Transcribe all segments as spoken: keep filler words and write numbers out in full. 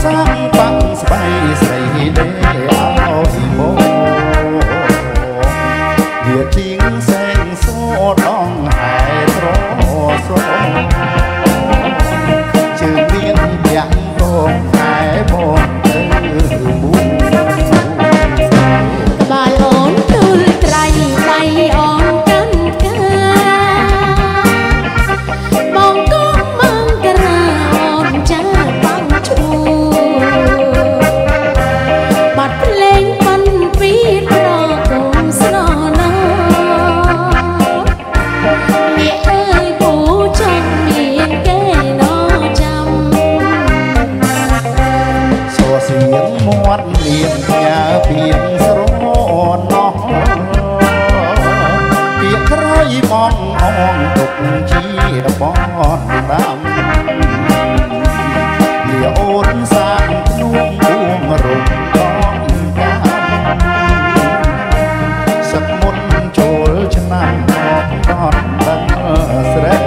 សាងបាំងស្បៃស្រីដេឲ្យមកវាទៀងសែងសដងហែត្រស្រជើងរៀងទាំងកងហែមកទៅមូបាយអូនទូលត្រៃដៃអូនកាន់កាបងកុំមកក្រាអូនចាបាំងឈួបាត់ភ្លេងប៉ុនពីប្រកុំស្រណោអ្នកអើយពូចង់មានគេណោចាំសួសៀងមាត់លៀងផ្ញើពីងស្រណោះពីក្រោយបងអងទុកជាបងដាំលាអូនសាងភ្នួងពួងរំកងកាសឹកមុនចូលឆ្នាំមកដល់ដឹងស្រី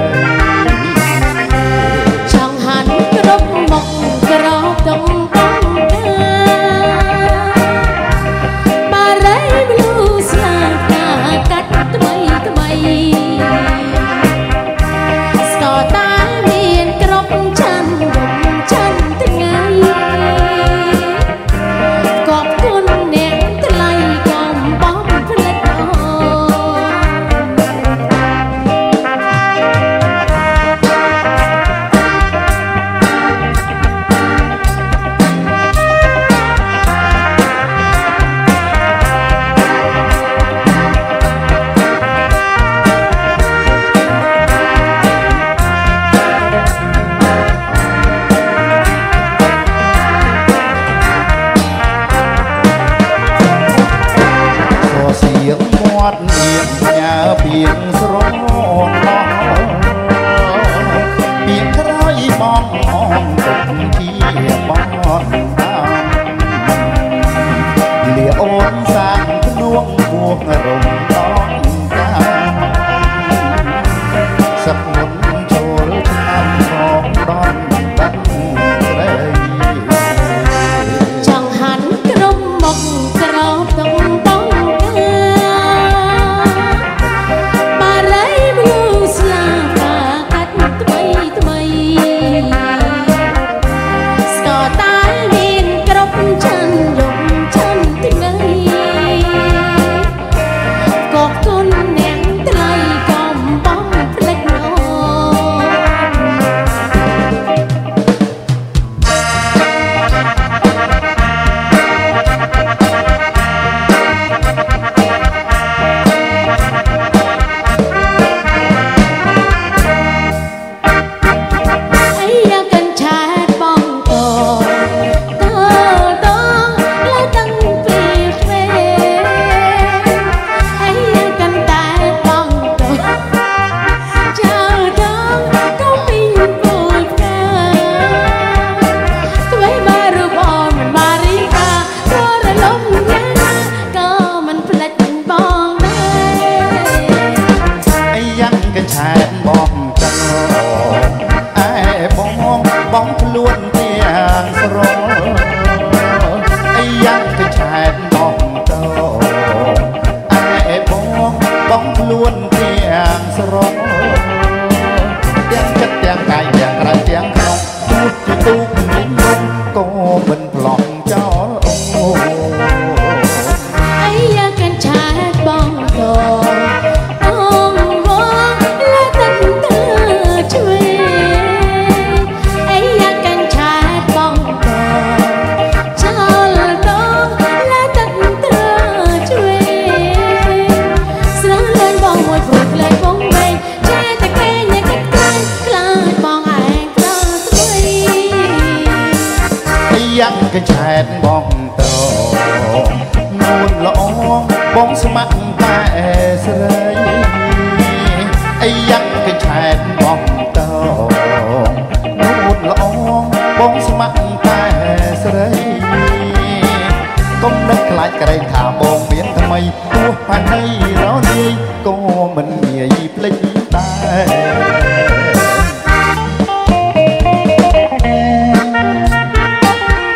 ចង់ហាន់គ្រប់មកក្រោបតុងកងកាបារីបលូស្លាកាកាត់ថ្មីថ្មីស្កតាមានគ្រប់ច័ន្ទរំច័ន្ទថ្ងៃកបគុណអ្នកថ្លៃកំបងផ្លិតអូសៀងមាត់លៀងផ្ញើពីងស្រណោះពីក្រោយបងអងទុកជាបងដាំលាអូនសាងភ្នួងពួងរំដងកាសឹកមុនចូលឆ្នាំផងដល់ដឹងស្រីចង់ហាន់គ្រប់មកក្រោបតុងកងកាបារីបលូស្លាកាកាត់ថ្មីថ្មីស្កតាមានគ្រប់ច័ន្ទយំច័ន្ទថ្ងៃកបគុណអ្នកថ្លៃកំបងផ្លិចអូអាយ៉ាកាន់ឆាតបងតតតលើដឹងពីពេលអាយ៉ាកាន់តែបងតចៅដងក៏ពីពូលកាស្វ័យបារូបអូនមិនបារីកាក៏រលំយ៉ាងណាក៏មិនផ្លិចបងដែរអីយ៉ាងកញ្ឆែតបងចង់អែបងបងខ្លួនទាំងស្រអីយ៉ាងកញ្ឆែតបងតអែបងបងខ្លួនទាំងស្រទាំងចិត្តទាំងកាយទាំងក្រៅទាំងក្នុងទូចជាទូកញញមុំក៏មិនប្លង់ចោលអូអាយ៉ាកាន់ឆាតបងតអូនវងលើទឹកទៅជួយអាយ៉ាកាន់ឆាតបងតចោលតលើទឹកទៅជួយស្រស់លេងបងមួយព្រោះលេងបងវែងចេះតែគេញ៉ាំកាត់ខ្លាចបងឯងក្រស្រួយអីយ៉ាងកញ្ឆែតបងតនួនល្អបងស្ម័គ្រតែស្រីអីយ៉ាងកញ្ឆែតបងតនួនល្អបងស្ម័គ្រតែស្រីកុំនឹកខ្លាចក្រែងថាបងមានថ្មីទោះផាន័យរលាយក៏មិនងាយភ្លេចដែរ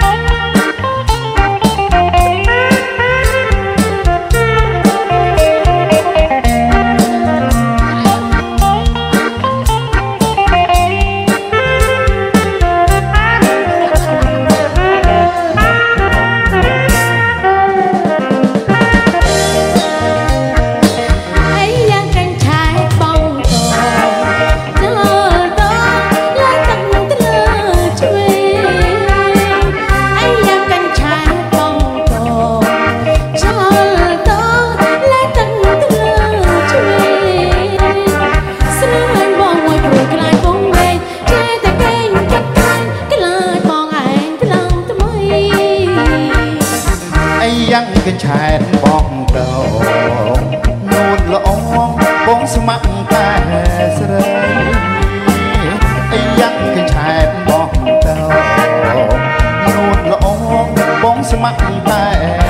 កញ្ឆែតបងតោនូនល្អបងស្ម័គ្រតែស្រីអីយ៉ាងកញ្ឆែតបងតោនូនល្អបងស្ម័គ្រតែ